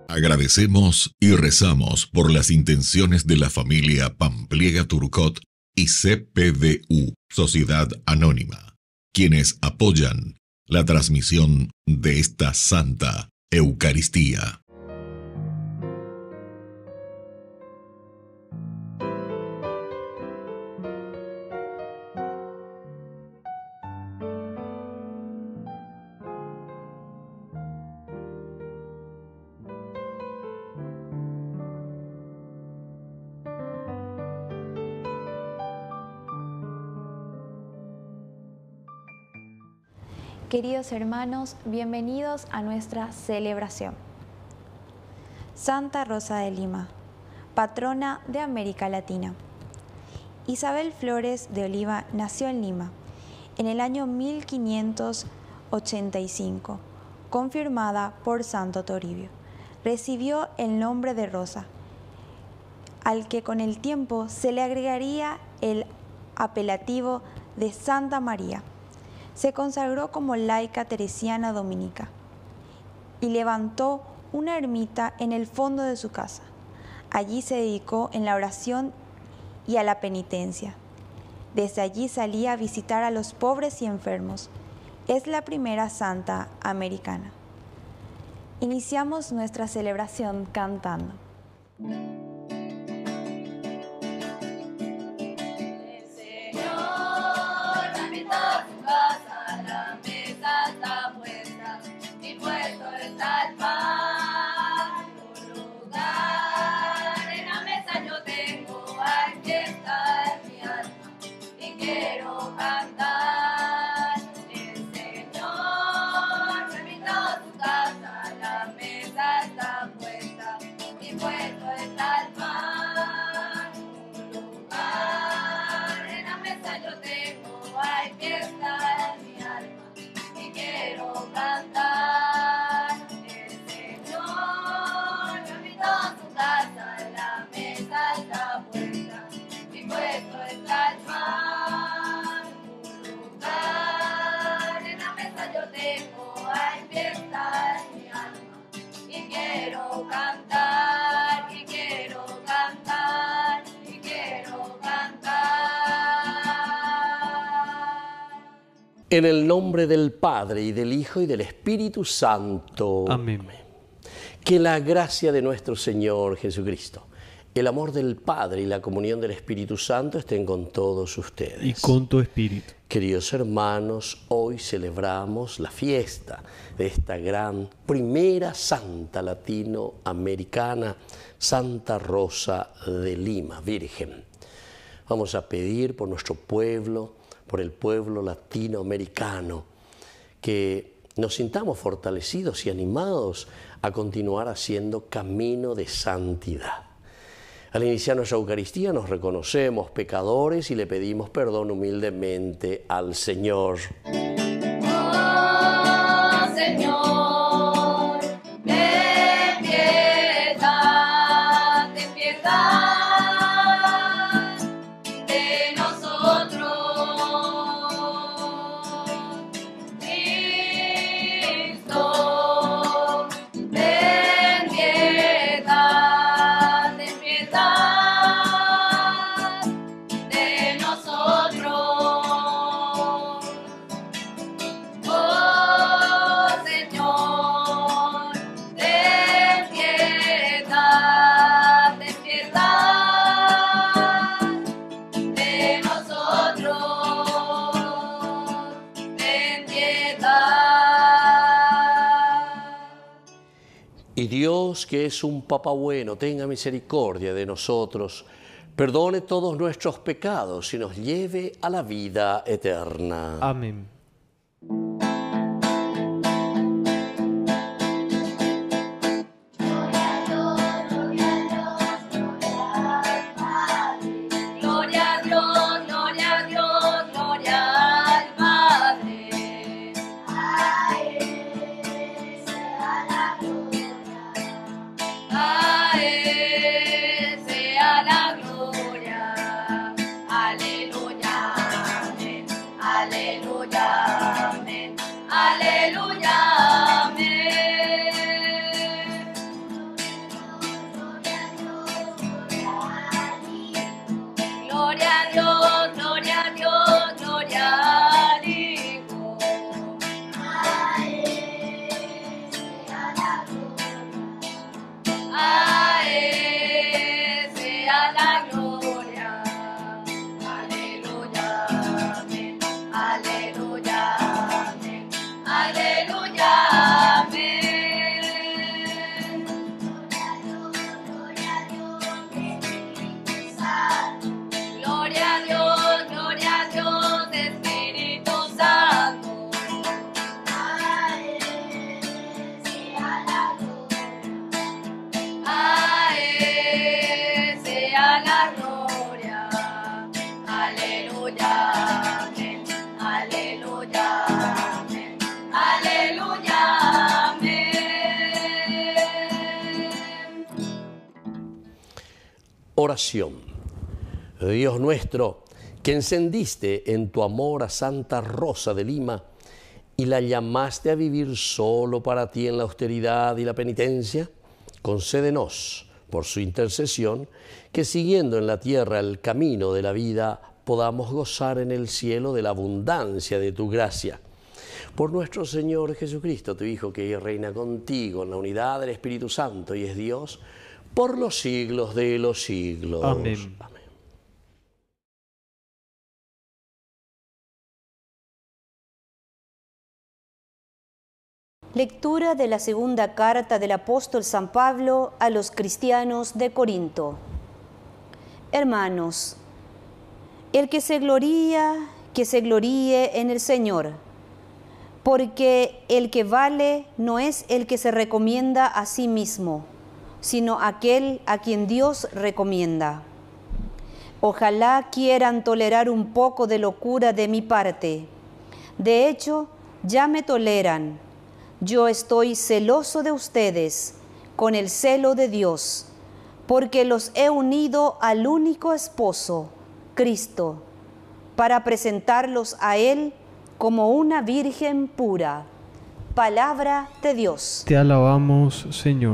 Agradecemos y rezamos por las intenciones de la familia Pampliega Turcot y CPDU, Sociedad Anónima, quienes apoyan la transmisión de esta Santa Eucaristía. Queridos hermanos, bienvenidos a nuestra celebración. Santa Rosa de Lima, patrona de América Latina. Isabel Flores de Oliva nació en Lima en el año 1585, confirmada por Santo Toribio. Recibió el nombre de Rosa, al que con el tiempo se le agregaría el apelativo de Santa María. Se consagró como laica teresiana dominica y levantó una ermita en el fondo de su casa. Allí se dedicó en la oración y a la penitencia. Desde allí salía a visitar a los pobres y enfermos. Es la primera santa americana. Iniciamos nuestra celebración cantando. En el nombre del Padre, y del Hijo, y del Espíritu Santo. Amén. Que la gracia de nuestro Señor Jesucristo, el amor del Padre y la comunión del Espíritu Santo estén con todos ustedes. Y con tu espíritu. Queridos hermanos, hoy celebramos la fiesta de esta gran primera santa latinoamericana, Santa Rosa de Lima, Virgen. Vamos a pedir por nuestro pueblo, por el pueblo latinoamericano, que nos sintamos fortalecidos y animados a continuar haciendo camino de santidad. Al iniciar nuestra Eucaristía nos reconocemos pecadores y le pedimos perdón humildemente al Señor. Oh, Señor, ten piedad, ten piedad. Y Dios, que es un Papa bueno, tenga misericordia de nosotros, perdone todos nuestros pecados y nos lleve a la vida eterna. Amén. Aleluya, amén, aleluya. gloria. Aleluya, amén. Aleluya, amén. Aleluya, amén. Oración. Dios nuestro, que encendiste en tu amor a Santa Rosa de Lima y la llamaste a vivir solo para ti en la austeridad y la penitencia, concédenos, por su intercesión, que siguiendo en la tierra el camino de la vida, podamos gozar en el cielo de la abundancia de tu gracia. Por nuestro Señor Jesucristo, tu Hijo, que reina contigo en la unidad del Espíritu Santo y es Dios, por los siglos de los siglos. Amén. Amén. Lectura de la segunda carta del apóstol San Pablo a los cristianos de Corinto. Hermanos, el que se gloríe en el Señor, porque el que vale no es el que se recomienda a sí mismo, sino aquel a quien Dios recomienda. Ojalá quieran tolerar un poco de locura de mi parte. De hecho, ya me toleran. Yo estoy celoso de ustedes con el celo de Dios, porque los he unido al único esposo, Cristo, para presentarlos a Él como una virgen pura. Palabra de Dios. Te alabamos, Señor.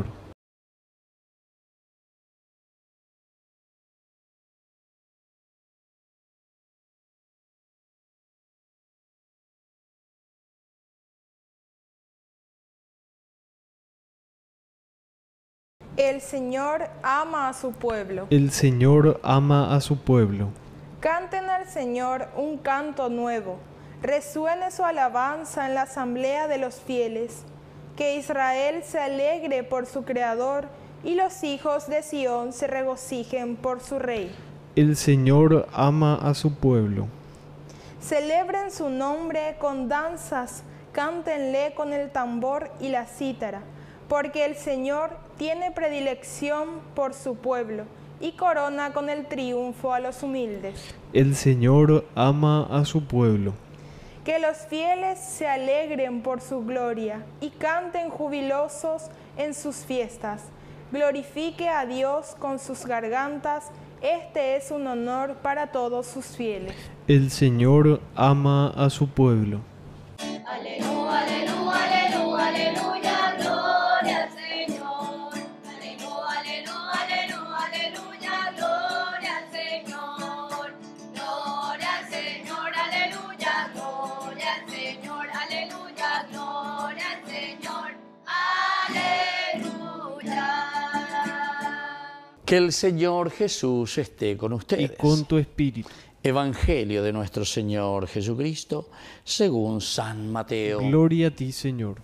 El Señor ama a su pueblo. El Señor ama a su pueblo. Canten al Señor un canto nuevo. Resuene su alabanza en la asamblea de los fieles. Que Israel se alegre por su Creador y los hijos de Sión se regocijen por su Rey. El Señor ama a su pueblo. Celebren su nombre con danzas, cántenle con el tambor y la cítara, porque el Señor tiene predilección por su pueblo y corona con el triunfo a los humildes. El Señor ama a su pueblo. Que los fieles se alegren por su gloria y canten jubilosos en sus fiestas. Glorifique a Dios con sus gargantas, este es un honor para todos sus fieles. El Señor ama a su pueblo. Aleluya, aleluya, aleluya, aleluya, gloria al Señor. Aleluya, aleluya, aleluya, aleluya, gloria al Señor. Gloria al Señor, aleluya, gloria al Señor, aleluya, gloria al Señor, aleluya. Que el Señor Jesús esté con ustedes. Y con tu espíritu. Evangelio de nuestro Señor Jesucristo, según San Mateo. Gloria a ti, Señor.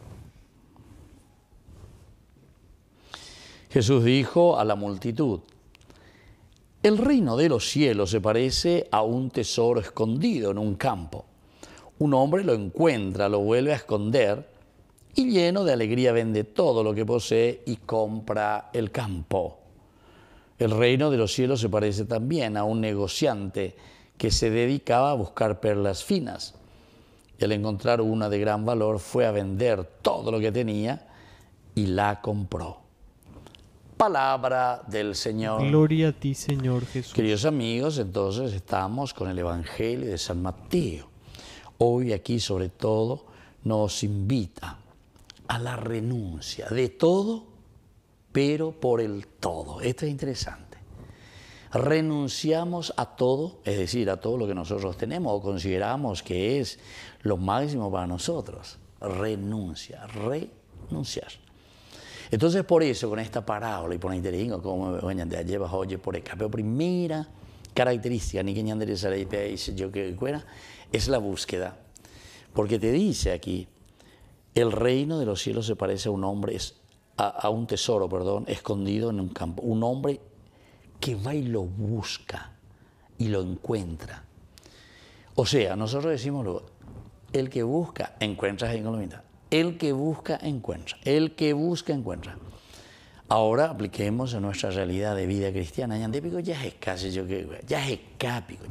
Jesús dijo a la multitud: el reino de los cielos se parece a un tesoro escondido en un campo. Un hombre lo encuentra, lo vuelve a esconder y lleno de alegría vende todo lo que posee y compra el campo. El reino de los cielos se parece también a un negociante que se dedicaba a buscar perlas finas. Y al encontrar una de gran valor fue a vender todo lo que tenía y la compró. Palabra del Señor. Gloria a ti, Señor Jesús. Queridos amigos, entonces estamos con el Evangelio de San Mateo. Hoy aquí sobre todo nos invita a la renuncia de todo, pero por el todo. Esto es interesante. Renunciamos a todo, es decir, a todo lo que nosotros tenemos o consideramos que es lo máximo para nosotros. Renunciar. Entonces, por eso, con esta parábola y por la interés, como me llevas oye por acá, pero primera característica, ni que yo que fuera, es la búsqueda. Porque te dice aquí, el reino de los cielos se parece a un hombre, a un tesoro, escondido en un campo. Un hombre que va y lo busca y lo encuentra. O sea, nosotros decimos luego, el que busca, encuentra en Colombia. El que busca, encuentra. El que busca, encuentra. Ahora apliquemos en nuestra realidad de vida cristiana. Yandepico ya es casi yo que ya es cápico.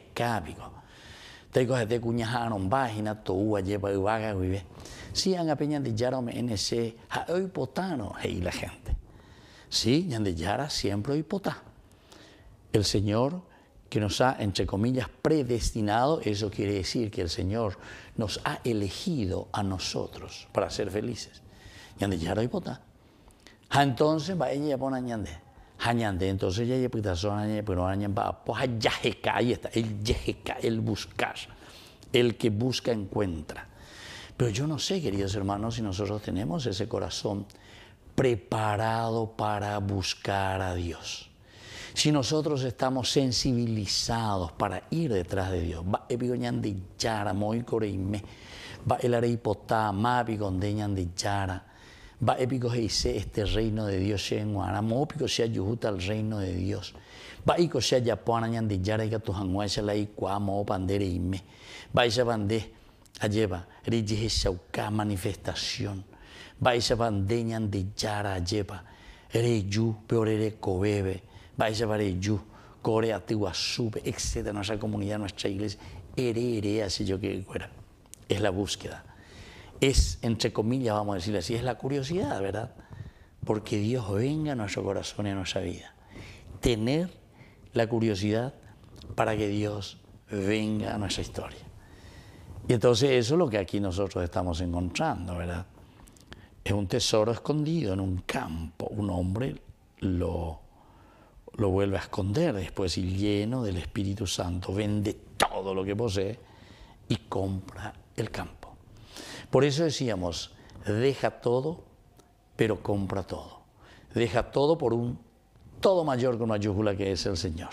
Te cosas de cuñajaron página, toúa lleva y vaga, vive. Si han apeñan de yara NC, hoy potano, hey la gente. Sí, de yara siempre hoy potá. El Señor que nos ha, entre comillas, predestinado, eso quiere decir que el Señor nos ha elegido a nosotros para ser felices. Yande yara hoy potá. Entonces va ella pone añande. Añande, entonces ya pero ahí está, el yejeca, el buscar, el que busca encuentra. Pero yo no sé, queridos hermanos, si nosotros tenemos ese corazón preparado para buscar a Dios. Si nosotros estamos sensibilizados para ir detrás de Dios. Va epigoñan de yara, muy coreime, va el areipotá, mapi condeñan de yara. Va épico dice este reino de Dios en Guaramo, épico sea yujuta el reino de Dios. Va ico sea yapona ñan de yara y gatujanguacha la icuamo pandere y me. Va esa bande alleva, rige shauka manifestación. Va esa bande ñan de yara alleva, reyu, peorere cobebe. Va esa bareyu, core atigua sube, etcétera. Nuestra comunidad, nuestra iglesia, ere, así yo que fuera. Es la búsqueda. Es, entre comillas, vamos a decirlo así, es la curiosidad, ¿verdad? Porque Dios venga a nuestro corazón y a nuestra vida. Tener la curiosidad para que Dios venga a nuestra historia. Y entonces eso es lo que aquí nosotros estamos encontrando, ¿verdad? Es un tesoro escondido en un campo. Un hombre lo vuelve a esconder después y lleno del Espíritu Santo vende todo lo que posee y compra el campo. Por eso decíamos, deja todo, pero compra todo. Deja todo por un todo mayor con mayúscula que es el Señor.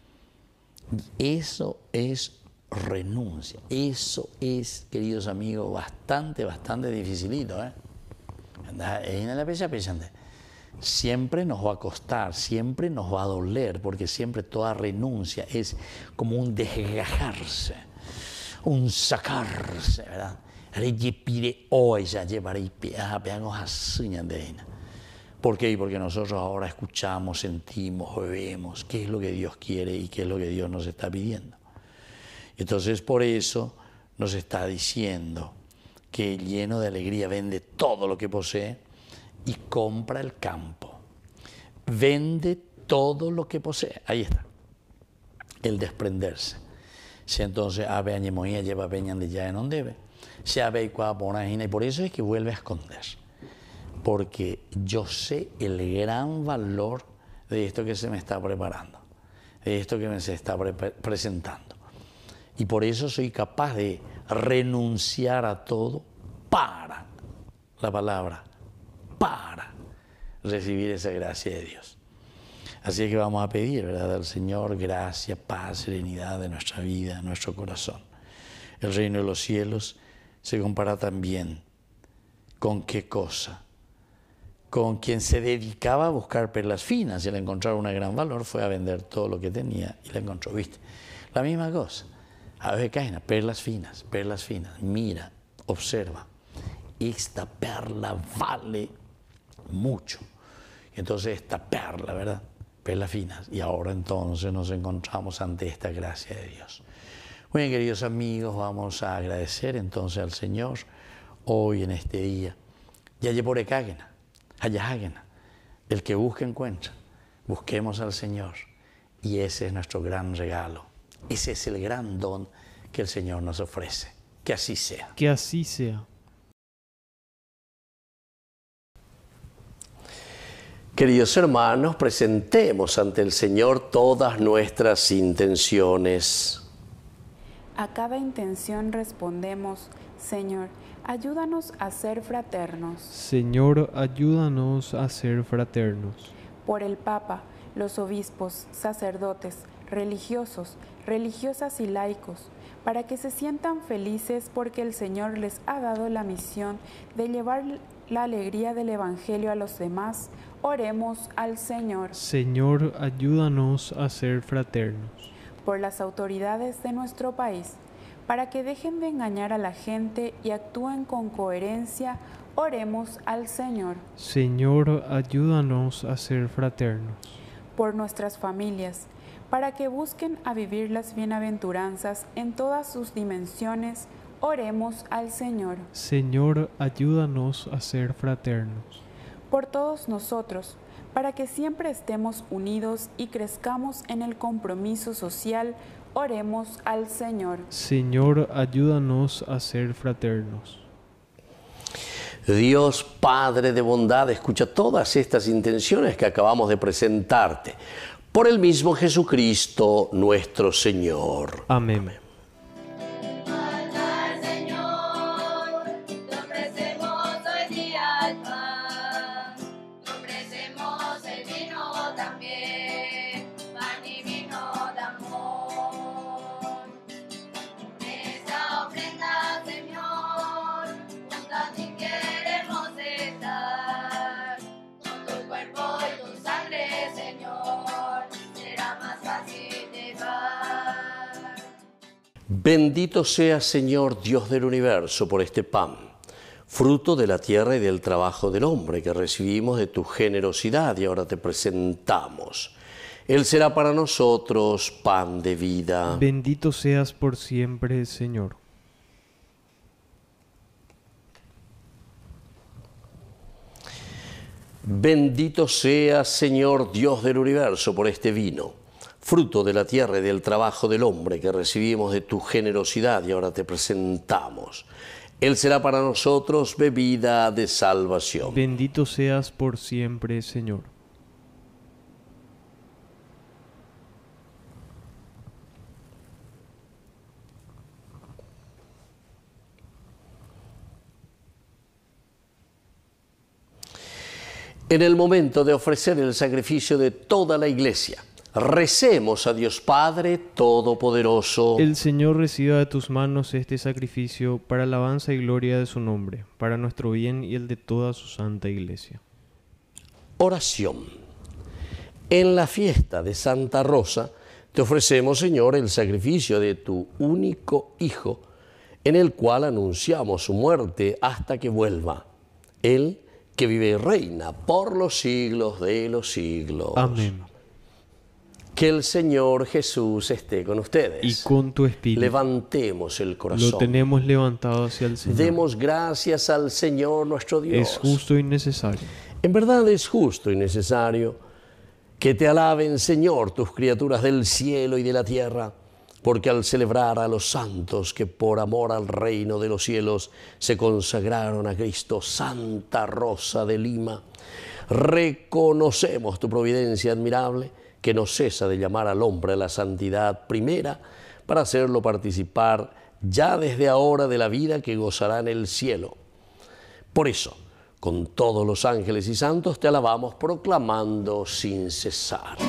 Eso es renuncia. Eso es, queridos amigos, bastante dificilito. Siempre nos va a costar, siempre nos va a doler, porque siempre toda renuncia es como un desgajarse, un sacarse, ¿verdad? ¿Por qué? Porque nosotros ahora escuchamos, sentimos, vemos qué es lo que Dios quiere y qué es lo que Dios nos está pidiendo. Entonces por eso nos está diciendo que lleno de alegría vende todo lo que posee y compra el campo. Vende todo lo que posee. Ahí está. El desprenderse. Si entonces a Beñemoía lleva Peñan de ya en donde debe. Y por eso es que vuelve a esconder. Porque yo sé el gran valor de esto que se me está preparando, de esto que me se está presentando. Y por eso soy capaz de renunciar a todo para, la palabra, para recibir esa gracia de Dios. Así es que vamos a pedir, ¿verdad?, al Señor gracia, paz, serenidad de nuestra vida, de nuestro corazón. El reino de los cielos se compara también con qué cosa. Con quien se dedicaba a buscar perlas finas y al encontrar un gran valor fue a vender todo lo que tenía y la encontró, ¿viste? La misma cosa. A ver, caen perlas finas, mira, observa. Esta perla vale mucho. Y entonces esta perla, ¿verdad? Perlas finas. Y ahora entonces nos encontramos ante esta gracia de Dios. Muy bien, queridos amigos, vamos a agradecer entonces al Señor hoy en este día. Ya por Ekágena, Hayahagena, el que busca encuentra. Busquemos al Señor y ese es nuestro gran regalo. Ese es el gran don que el Señor nos ofrece. Que así sea. Que así sea. Queridos hermanos, presentemos ante el Señor todas nuestras intenciones. A cada intención respondemos, Señor, ayúdanos a ser fraternos. Señor, ayúdanos a ser fraternos. Por el Papa, los obispos, sacerdotes, religiosos, religiosas y laicos, para que se sientan felices porque el Señor les ha dado la misión de llevar la alegría del Evangelio a los demás, oremos al Señor. Señor, ayúdanos a ser fraternos. Por las autoridades de nuestro país, para que dejen de engañar a la gente y actúen con coherencia, Oremos al Señor. Señor, ayúdanos a ser fraternos. Por nuestras familias, para que busquen a vivir las bienaventuranzas en todas sus dimensiones, oremos al Señor. Señor, ayúdanos a ser fraternos. Por todos nosotros, para que siempre estemos unidos y crezcamos en el compromiso social, oremos al Señor. Señor, ayúdanos a ser fraternos. Dios Padre de bondad, escucha todas estas intenciones que acabamos de presentarte. Por el mismo Jesucristo nuestro Señor. Amén. Al Señor, te ofrecemos hoy día el pan, te ofrecemos el vino también, pan y vino de amor. Esta ofrenda, Señor, junto a ti queremos estar, con tu cuerpo y tu sangre, Señor, será más fácil llevar. Bendito seas, Señor, Dios del universo, por este pan, fruto de la tierra y del trabajo del hombre que recibimos de tu generosidad y ahora te presentamos. Él será para nosotros pan de vida. Bendito seas por siempre, Señor. Bendito seas, Señor, Dios del universo, por este vino, fruto de la tierra y del trabajo del hombre que recibimos de tu generosidad y ahora te presentamos. Él será para nosotros bebida de salvación. Bendito seas por siempre, Señor. En el momento de ofrecer el sacrificio de toda la Iglesia, recemos a Dios Padre Todopoderoso. El Señor reciba de tus manos este sacrificio para alabanza y gloria de su nombre, para nuestro bien y el de toda su santa Iglesia. Oración. En la fiesta de Santa Rosa, te ofrecemos, Señor, el sacrificio de tu único Hijo, en el cual anunciamos su muerte hasta que vuelva. Él que vive y reina por los siglos de los siglos. Amén. Que el Señor Jesús esté con ustedes. Y con tu espíritu. Levantemos el corazón. Lo tenemos levantado hacia el Señor. Demos gracias al Señor nuestro Dios. Es justo y necesario. En verdad es justo y necesario que te alaben, Señor, tus criaturas del cielo y de la tierra, porque al celebrar a los santos que por amor al reino de los cielos se consagraron a Cristo, Santa Rosa de Lima, reconocemos tu providencia admirable, que no cesa de llamar al hombre a la santidad primera, para hacerlo participar ya desde ahora de la vida que gozará en el cielo. Por eso, con todos los ángeles y santos te alabamos proclamando sin cesar.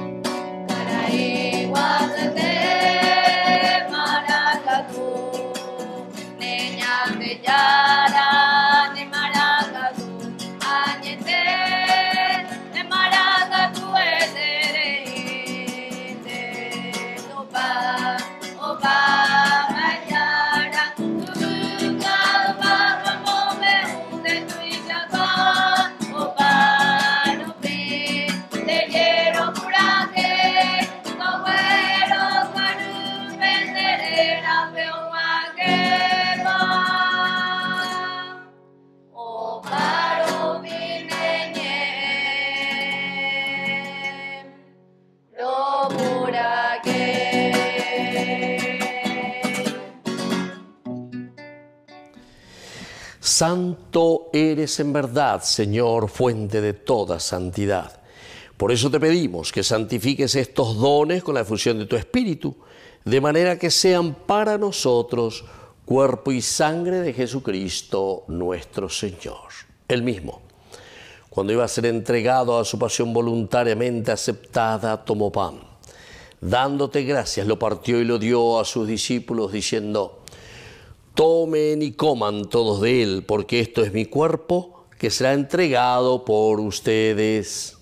Santo eres en verdad, Señor, fuente de toda santidad. Por eso te pedimos que santifiques estos dones con la efusión de tu Espíritu, de manera que sean para nosotros cuerpo y sangre de Jesucristo nuestro Señor. Él mismo, cuando iba a ser entregado a su pasión voluntariamente aceptada, tomó pan. Dándote gracias, lo partió y lo dio a sus discípulos, diciendo: tomen y coman todos de él, porque esto es mi cuerpo, que será entregado por ustedes.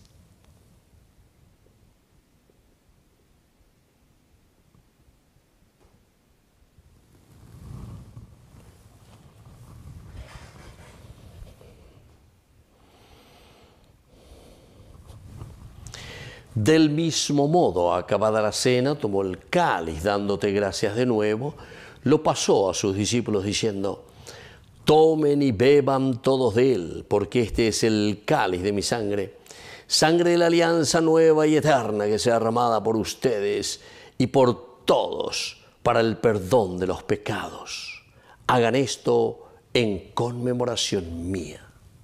Del mismo modo, acabada la cena, tomó el cáliz, dándote gracias de nuevo, lo pasó a sus discípulos diciendo: tomen y beban todos de él, porque este es el cáliz de mi sangre, sangre de la alianza nueva y eterna que sea derramada por ustedes y por todos para el perdón de los pecados. Hagan esto en conmemoración mía.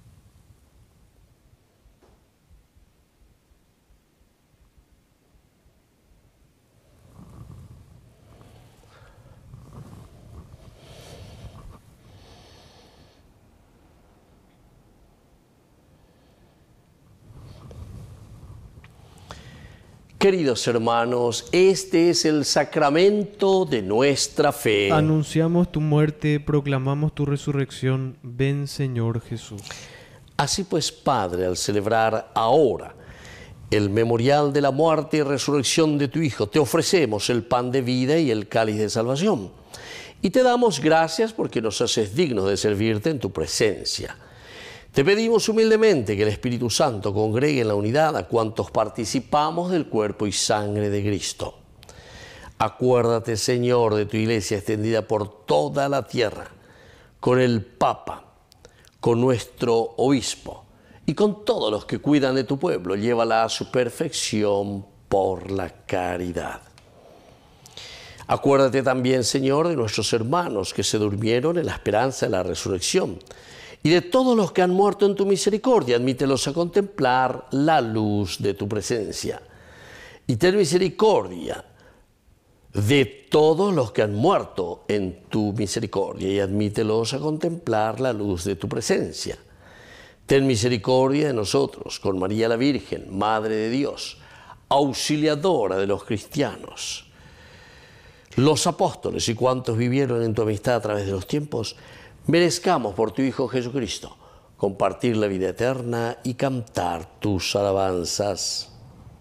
Queridos hermanos, este es el sacramento de nuestra fe. Anunciamos tu muerte, proclamamos tu resurrección. Ven, Señor Jesús. Así pues, Padre, al celebrar ahora el memorial de la muerte y resurrección de tu Hijo, te ofrecemos el pan de vida y el cáliz de salvación. Y te damos gracias porque nos haces dignos de servirte en tu presencia. Te pedimos humildemente que el Espíritu Santo congregue en la unidad a cuantos participamos del cuerpo y sangre de Cristo. Acuérdate, Señor, de tu iglesia extendida por toda la tierra, con el Papa, con nuestro obispo y con todos los que cuidan de tu pueblo. Llévala a su perfección por la caridad. Acuérdate también, Señor, de nuestros hermanos que se durmieron en la esperanza de la resurrección, y de todos los que han muerto en tu misericordia. Admítelos a contemplar la luz de tu presencia. Y ten misericordia de todos los que han muerto en tu misericordia, y admítelos a contemplar la luz de tu presencia. Ten misericordia de nosotros, con María la Virgen, Madre de Dios, auxiliadora de los cristianos, los apóstoles y cuantos vivieron en tu amistad a través de los tiempos. Merezcamos por tu Hijo Jesucristo compartir la vida eterna y cantar tus alabanzas.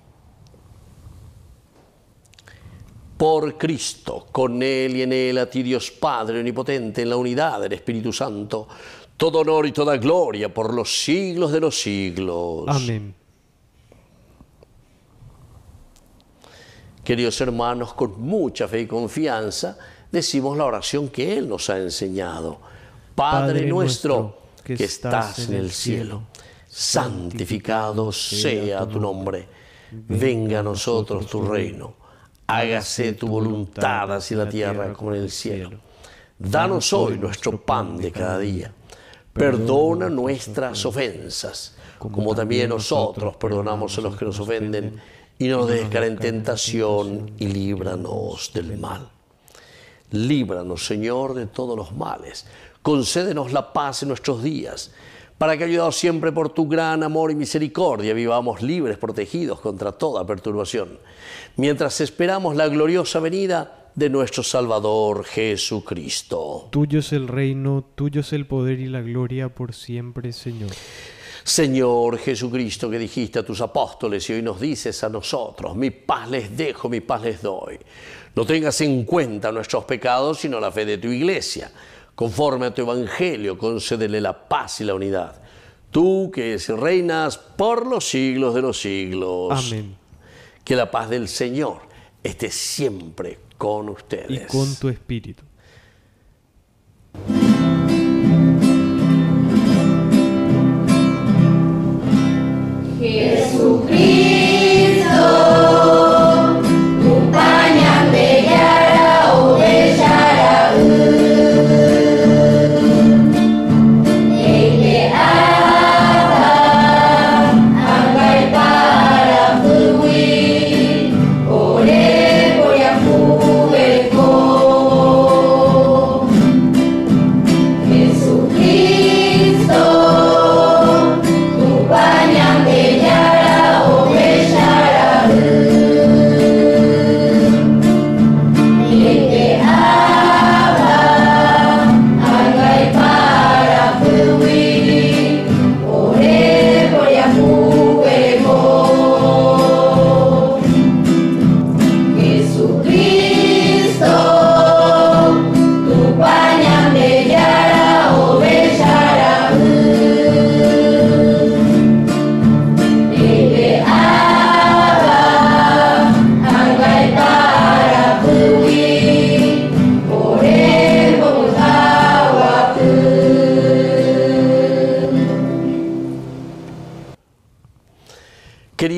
Por Cristo, con Él y en Él, a ti Dios Padre Omnipotente, en la unidad del Espíritu Santo, todo honor y toda gloria por los siglos de los siglos. Amén. Queridos hermanos, con mucha fe y confianza, decimos la oración que Él nos ha enseñado. Padre nuestro que estás en el cielo, santificado sea tu nombre. Venga a nosotros tu reino. Hágase tu voluntad así en la tierra como en el cielo. Danos hoy nuestro pan de cada día. Perdona nuestras ofensas, como también nosotros perdonamos a los que nos ofenden. Y no nos dejes caer en tentación y líbranos del mal. Líbranos, Señor, de todos los males. Concédenos la paz en nuestros días, para que, ayudados siempre por tu gran amor y misericordia, vivamos libres, protegidos contra toda perturbación, mientras esperamos la gloriosa venida de nuestro Salvador Jesucristo. Tuyo es el reino, tuyo es el poder y la gloria por siempre, Señor. Señor Jesucristo, que dijiste a tus apóstoles y hoy nos dices a nosotros: mi paz les dejo, mi paz les doy. No tengas en cuenta nuestros pecados, sino la fe de tu iglesia. Conforme a tu evangelio, concédele la paz y la unidad. Tú que es y reinas por los siglos de los siglos. Amén. Que la paz del Señor esté siempre con ustedes. Y con tu espíritu. Jesucristo, tu pañal de yara o de yara, ele ata, angkai para fluir, ore voya fuego. Jesucristo, tu pañal de yara.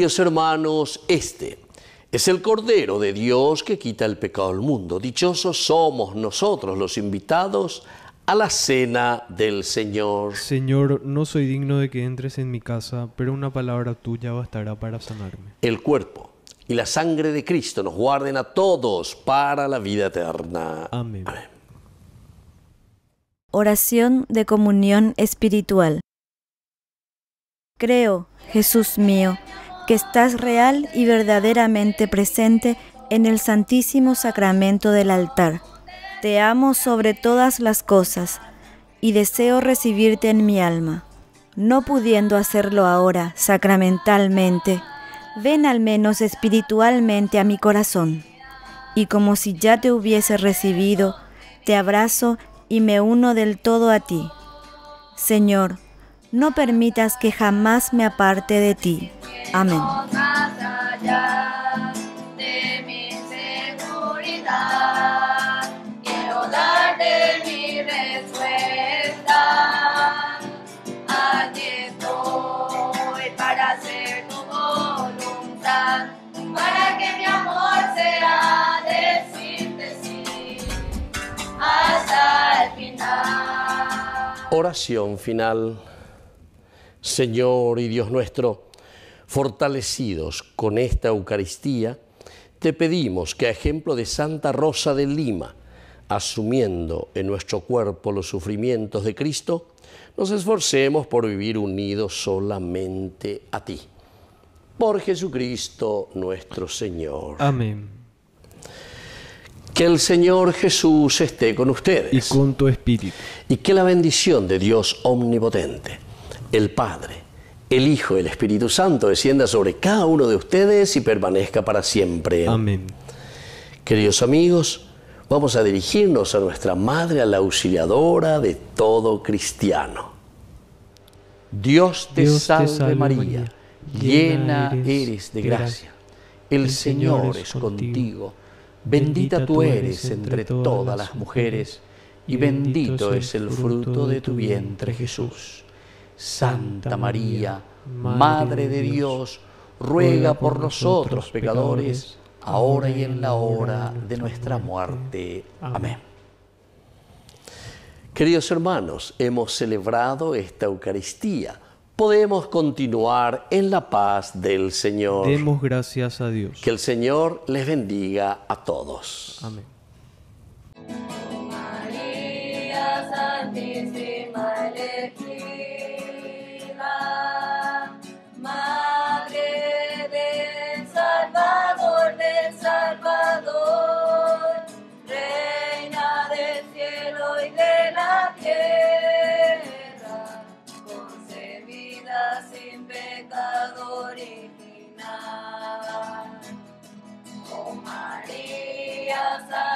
Queridos hermanos, este es el Cordero de Dios que quita el pecado del mundo. Dichosos somos nosotros los invitados a la cena del Señor. Señor, no soy digno de que entres en mi casa, pero una palabra tuya bastará para sanarme. El cuerpo y la sangre de Cristo nos guarden a todos para la vida eterna. Amén. Amén. Oración de comunión espiritual. Creo, Jesús mío, que estás real y verdaderamente presente en el Santísimo Sacramento del altar. Te amo sobre todas las cosas y deseo recibirte en mi alma. No pudiendo hacerlo ahora sacramentalmente, ven al menos espiritualmente a mi corazón. Y como si ya te hubiese recibido, te abrazo y me uno del todo a ti. Señor, no permitas que jamás me aparte de ti. Amén. Más allá de mi seguridad, quiero darte mi respuesta. Aquí estoy para hacer tu voluntad, para que mi amor sea decirte sí hasta el final. Oración final. Señor y Dios nuestro, fortalecidos con esta Eucaristía, te pedimos que a ejemplo de Santa Rosa de Lima, asumiendo en nuestro cuerpo los sufrimientos de Cristo, nos esforcemos por vivir unidos solamente a ti. Por Jesucristo nuestro Señor. Amén. Que el Señor Jesús esté con ustedes. Y con tu espíritu. Y que la bendición de Dios omnipotente, el Padre, el Hijo y el Espíritu Santo descienda sobre cada uno de ustedes y permanezca para siempre. Amén. Queridos amigos, vamos a dirigirnos a nuestra Madre, a la auxiliadora de todo cristiano. Dios te salve María, llena eres de gracia. El Señor es contigo. Bendita tú eres entre todas las mujeres y bendito es el fruto de tu vientre, Jesús. Santa María, Madre de Dios, ruega por nosotros pecadores, ahora y en la hora de nuestra muerte. Amén. Queridos hermanos, hemos celebrado esta Eucaristía. Podemos continuar en la paz del Señor. Demos gracias a Dios. Que el Señor les bendiga a todos. Amén. María Santísima elegida, Madre del Salvador, Reina del cielo y de la tierra, concebida sin pecado original. Oh María Santísima,